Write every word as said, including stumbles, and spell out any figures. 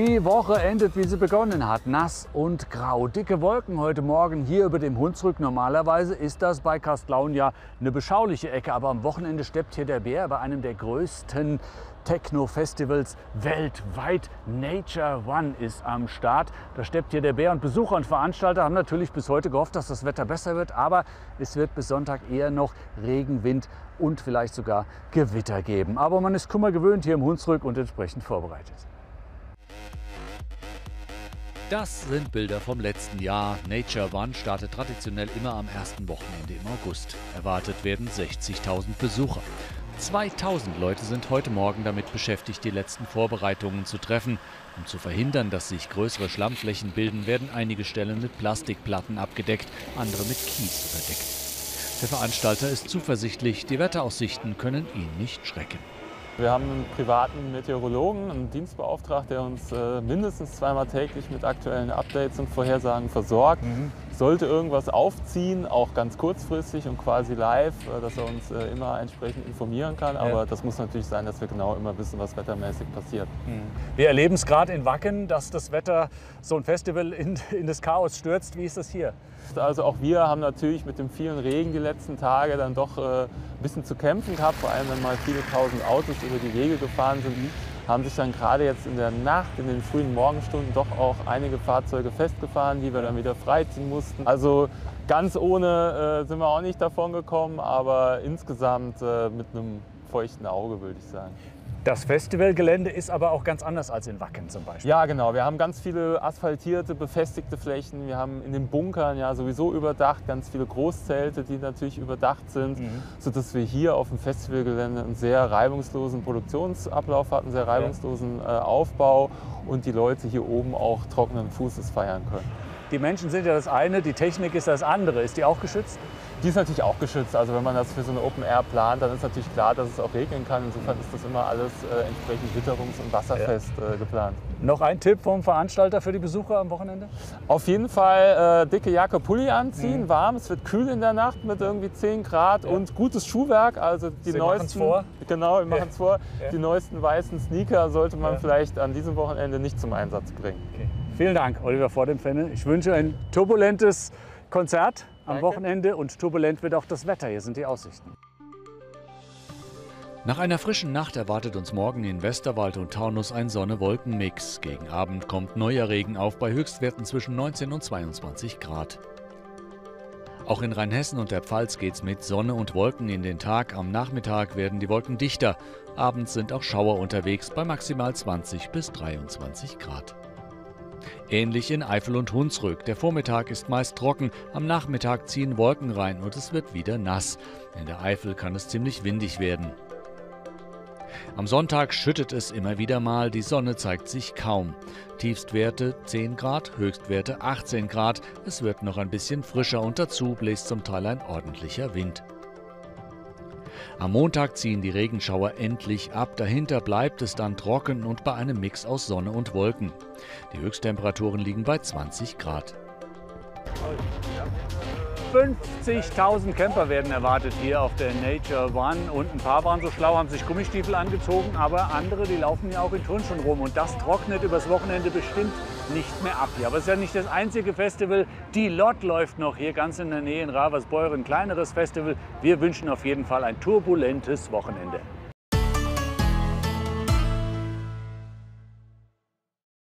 Die Woche endet, wie sie begonnen hat. Nass und grau. Dicke Wolken heute Morgen hier über dem Hunsrück. Normalerweise ist das bei Kastellaun ja eine beschauliche Ecke. Aber am Wochenende steppt hier der Bär bei einem der größten Techno-Festivals weltweit. Nature One ist am Start. Da steppt hier der Bär und Besucher und Veranstalter haben natürlich bis heute gehofft, dass das Wetter besser wird. Aber es wird bis Sonntag eher noch Regen, Wind und vielleicht sogar Gewitter geben. Aber man ist Kummer gewöhnt hier im Hunsrück und entsprechend vorbereitet. Das sind Bilder vom letzten Jahr. Nature One startet traditionell immer am ersten Wochenende im August. Erwartet werden sechzigtausend Besucher. zweitausend Leute sind heute Morgen damit beschäftigt, die letzten Vorbereitungen zu treffen. Um zu verhindern, dass sich größere Schlammflächen bilden, werden einige Stellen mit Plastikplatten abgedeckt, andere mit Kies überdeckt. Der Veranstalter ist zuversichtlich, die Wetteraussichten können ihn nicht schrecken. Wir haben einen privaten Meteorologen, einen Dienstbeauftragten, der uns äh, mindestens zweimal täglich mit aktuellen Updates und Vorhersagen versorgt. Mhm. Sollte irgendwas aufziehen, auch ganz kurzfristig und quasi live, äh, dass er uns äh, immer entsprechend informieren kann. Aber ja, das muss natürlich sein, dass wir genau immer wissen, was wettermäßig passiert. Mhm. Wir erleben es gerade in Wacken, dass das Wetter so ein Festival in, in das Chaos stürzt. Wie ist das hier? Also auch wir haben natürlich mit dem vielen Regen die letzten Tage dann doch äh, ein bisschen zu kämpfen gehabt, vor allem wenn mal viele tausend Autos über die Wege gefahren sind, haben sich dann gerade jetzt in der Nacht, in den frühen Morgenstunden doch auch einige Fahrzeuge festgefahren, die wir dann wieder freiziehen mussten. Also ganz ohne äh, sind wir auch nicht davon gekommen, aber insgesamt äh, mit einem feuchten Auge, würde ich sagen. Das Festivalgelände ist aber auch ganz anders als in Wacken zum Beispiel. Ja, genau. Wir haben ganz viele asphaltierte, befestigte Flächen. Wir haben in den Bunkern ja sowieso überdacht, ganz viele Großzelte, die natürlich überdacht sind, mhm. sodass wir hier auf dem Festivalgelände einen sehr reibungslosen Produktionsablauf hatten, einen sehr reibungslosen äh, Aufbau und die Leute hier oben auch trockenen Fußes feiern können. Die Menschen sind ja das eine, die Technik ist das andere. Ist die auch geschützt? Die ist natürlich auch geschützt. Also wenn man das für so eine Open Air plant, dann ist natürlich klar, dass es auch regnen kann. Insofern ist das immer alles äh, entsprechend witterungs- und wasserfest äh, geplant. Noch ein Tipp vom Veranstalter für die Besucher am Wochenende? Auf jeden Fall äh, dicke Jacke, Pulli anziehen, mhm. warm. Es wird kühl in der Nacht mit irgendwie zehn Grad ja. und gutes Schuhwerk. Also die Sie neuesten, vor. Genau, wir machen es vor. Ja. Die neuesten weißen Sneaker sollte man ja. vielleicht an diesem Wochenende nicht zum Einsatz bringen. Okay. Vielen Dank, Oliver Vordempfenne. Ich wünsche ein turbulentes Konzert am Danke. Wochenende und turbulent wird auch das Wetter. Hier sind die Aussichten. Nach einer frischen Nacht erwartet uns morgen in Westerwald und Taunus ein Sonne-Wolken-Mix. Gegen Abend kommt neuer Regen auf bei Höchstwerten zwischen neunzehn und zweiundzwanzig Grad. Auch in Rheinhessen und der Pfalz geht's mit Sonne und Wolken in den Tag. Am Nachmittag werden die Wolken dichter. Abends sind auch Schauer unterwegs bei maximal zwanzig bis dreiundzwanzig Grad. Ähnlich in Eifel und Hunsrück. Der Vormittag ist meist trocken, am Nachmittag ziehen Wolken rein und es wird wieder nass. In der Eifel kann es ziemlich windig werden. Am Sonntag schüttet es immer wieder mal, die Sonne zeigt sich kaum. Tiefstwerte zehn Grad, Höchstwerte achtzehn Grad. Es wird noch ein bisschen frischer und dazu bläst zum Teil ein ordentlicher Wind. Am Montag ziehen die Regenschauer endlich ab, dahinter bleibt es dann trocken und bei einem Mix aus Sonne und Wolken. Die Höchsttemperaturen liegen bei zwanzig Grad. fünfzigtausend Camper werden erwartet hier auf der Nature One und ein paar waren so schlau, haben sich Gummistiefel angezogen, aber andere, die laufen ja auch in Turnschuhen rum und das trocknet übers Wochenende bestimmt nicht mehr ab hier. Aber es ist ja nicht das einzige Festival, die Lot läuft noch hier ganz in der Nähe in Ravensburg, ein kleineres Festival. Wir wünschen auf jeden Fall ein turbulentes Wochenende.